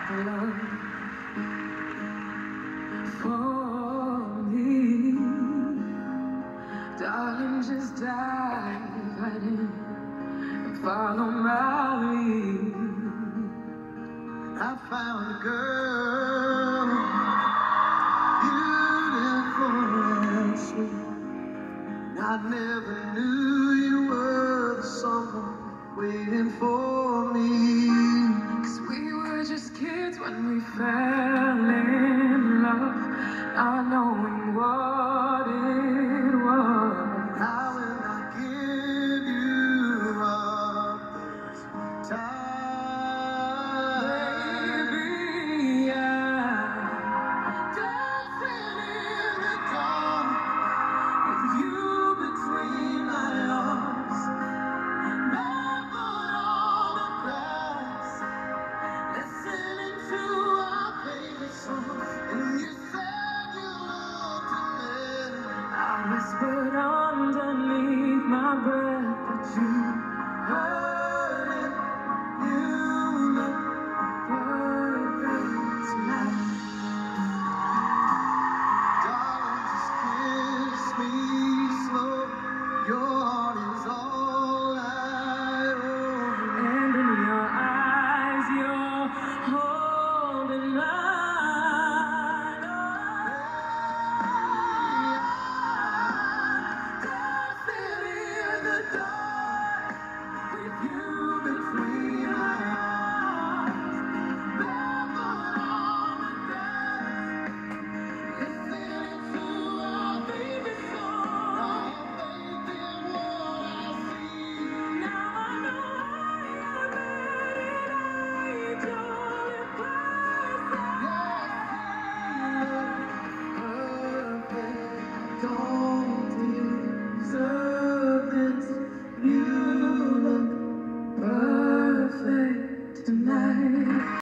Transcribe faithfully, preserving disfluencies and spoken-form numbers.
love for me. Darling, just dive right in and follow my lead. I found a girl, beautiful and sweet. I never knew you were the someone waiting for me. Cause we were just kids when we fell in love, not knowing what it was. How will I give you up this time? Baby, I'm dancing in the dark with you between my arms. Barefoot on the grass, listening to our favorite song. And you said you loved me. I whispered underneath my breath that you